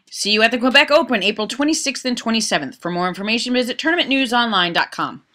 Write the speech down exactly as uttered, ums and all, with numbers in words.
See you at the Quebec Open, April twenty-sixth and twenty-seventh. For more information, visit tournament news online dot com.